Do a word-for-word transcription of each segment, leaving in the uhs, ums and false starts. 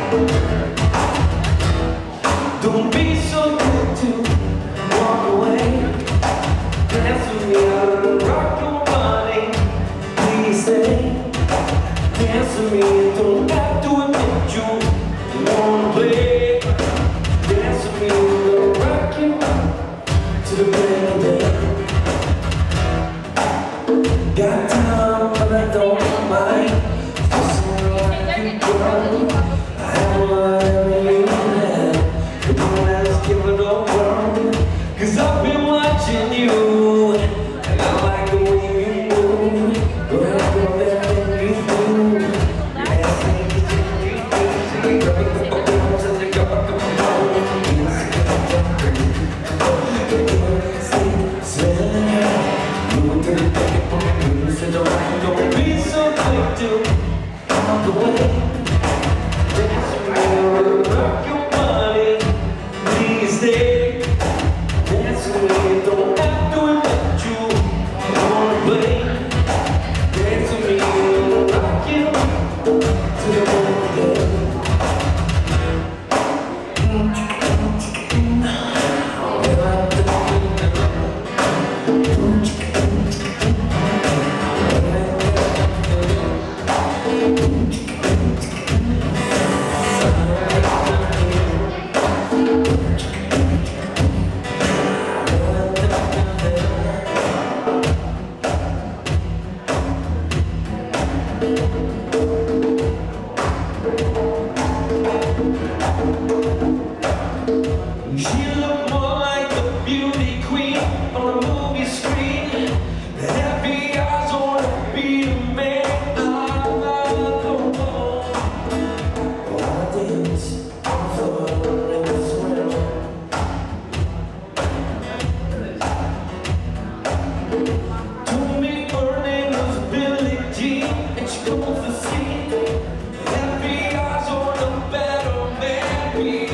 Don't be so quick to walk away. Dance with me out and rock your body. Please stay. Dance with me and don't have to admit you wanna play. Dance with me and I'll rock you to the break of day. Got time but I don't mind. Just wanna rock you, girl. I have whatever you have. Give it over, cause I've been watching you, and I like the way you move. Go ahead, go there, and you do. Yes, and you do, you do. So you grab the bubbles and you got the bubbles. Move to the back, move to the right. Don't be so quick to walk away. Dance with me, rock your body. Stay, dance with me, don't have to admit you wanna play. Dance with me, and rock you to the morning day. She looked more like the beauty queen on a movie screen. The happy eyes on her beat a man. I love the world. Oh, I dance on the floor in the swim. Told me her name was Billie Jean, and she goes to see the happy eyes on a better man.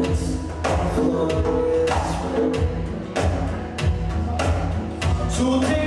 So